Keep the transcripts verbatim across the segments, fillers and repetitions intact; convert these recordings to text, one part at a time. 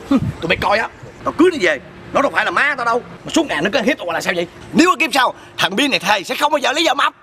Tụi bay coi á, tao cưới nó về, nó đâu phải là má tao đâu, mà suốt ngày nó cứ ăn hiếp tao là sao vậy? Nếu ở kiếp sau thằng Biên này thề sẽ không bao giờ lấy vợ mập.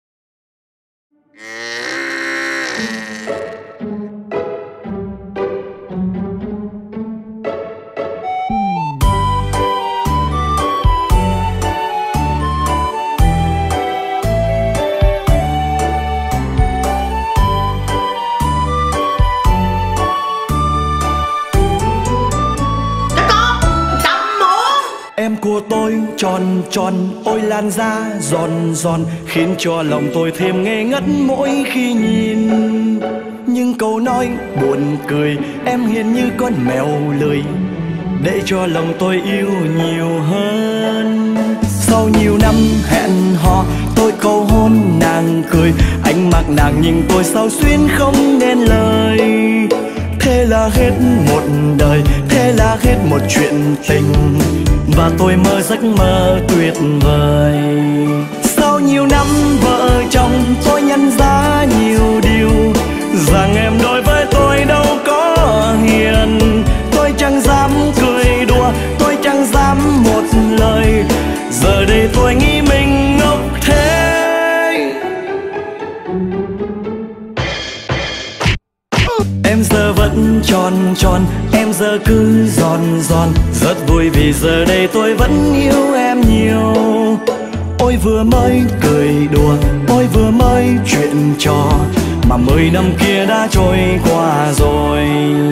Em của tôi tròn tròn, ôi lan da giòn giòn, khiến cho lòng tôi thêm ngây ngất mỗi khi nhìn. Nhưng câu nói buồn cười, em hiền như con mèo lười, để cho lòng tôi yêu nhiều hơn. Sau nhiều năm hẹn hò, tôi cầu hôn nàng cười, ánh mắt nàng nhìn tôi sao xuyên không nên lời. Thế là hết một đời, thế là hết một chuyện tình, và tôi mơ giấc mơ tuyệt vời. Sau nhiều năm vợ chồng, tôi nhận ra nhiều điều, rằng em đối với tôi đâu có hiền. Tôi chẳng dám cười đùa, tôi chẳng dám một lời, giờ đây tôi nghĩ mình ngốc thế. Em giờ vẫn tròn tròn, em giờ cứ giòn giòn, rất vui vì giờ đây tôi vẫn yêu em nhiều. Ôi vừa mới cười đùa, ôi vừa mới chuyện trò, mà mười năm kia đã trôi qua rồi.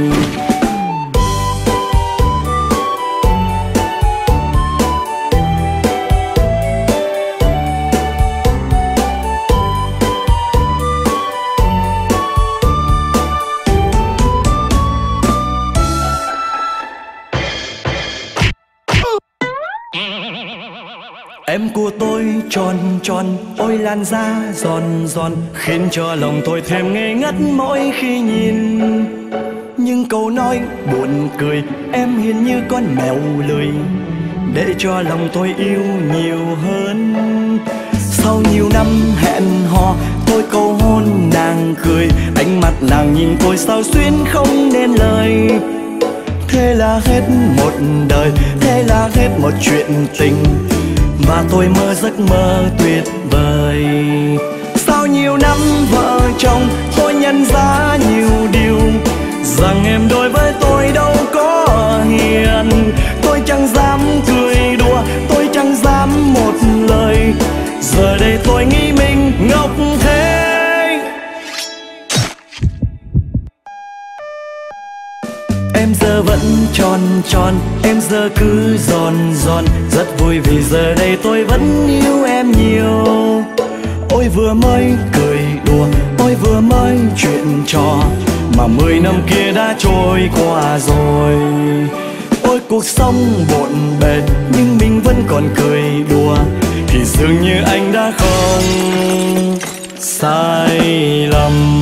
Em của tôi tròn tròn, ôi lan da giòn giòn, khiến cho lòng tôi thêm ngây ngất mỗi khi nhìn. Nhưng câu nói buồn cười, em hiền như con mèo lười, để cho lòng tôi yêu nhiều hơn. Sau nhiều năm hẹn hò, tôi cầu hôn nàng cười, ánh mắt nàng nhìn tôi sao xuyên không nên lời. Thế là hết một đời, thế là hết một chuyện tình, và tôi mơ giấc mơ tuyệt vời. Sau nhiều năm vợ chồng, tôi nhận ra nhiều điều, rằng em đối với tôi đâu có hiền. Tôi chẳng dám cười đùa, tôi chẳng dám một lời, giờ đây tôi nghĩ mình ngốc thế. Em giờ vẫn tròn tròn, em giờ cứ giòn giòn, rất vui vì giờ đây tôi vẫn yêu em nhiều. Ôi vừa mới cười đùa, ôi vừa mới chuyện trò, mà mười năm kia đã trôi qua rồi. Ôi cuộc sống bộn bề, nhưng mình vẫn còn cười đùa, thì dường như anh đã không sai lầm.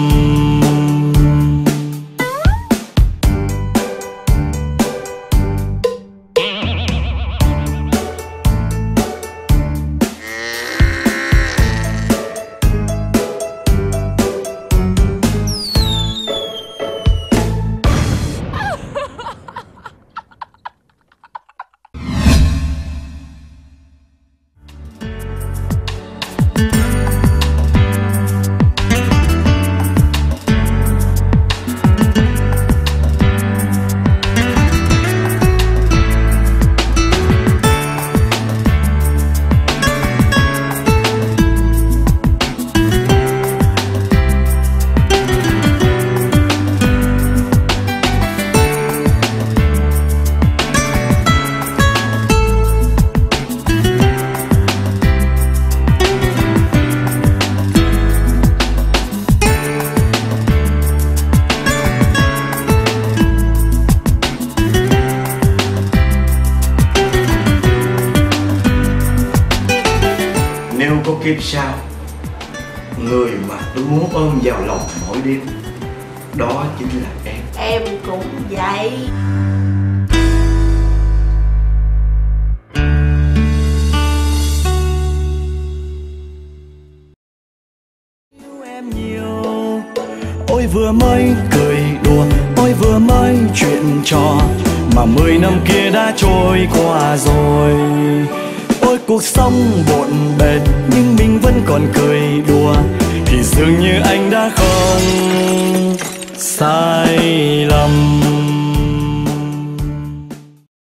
Kiếp sau, người mà tôi muốn ôm vào lòng mỗi đêm, đó chính là em. Em cũng vậy. Yêu em nhiều, ôi vừa mới cười đùa, ôi vừa mới chuyện trò, mà mười năm kia đã trôi qua rồi. Ôi cuộc sống bộn bề nhưng mình vẫn còn cười đùa, thì dường như anh đã không sai.